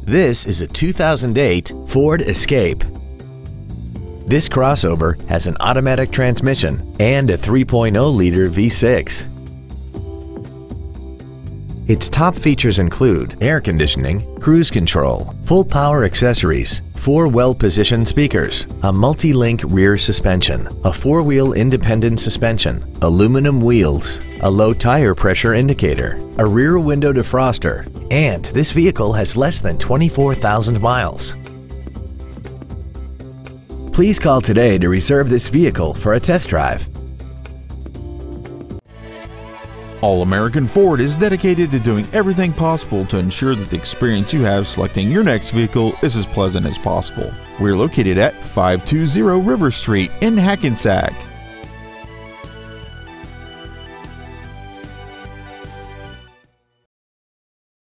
This is a 2008 Ford Escape. This crossover has an automatic transmission and a 3.0-liter V6. Its top features include air conditioning, cruise control, full power accessories, 4 well-positioned speakers, a multi-link rear suspension, a 4-wheel independent suspension, aluminum wheels, a low tire pressure indicator, a rear window defroster, and this vehicle has less than 24,000 miles. Please call today to reserve this vehicle for a test drive. All American Ford is dedicated to doing everything possible to ensure that the experience you have selecting your next vehicle is as pleasant as possible. We're located at 520 River Street in Hackensack.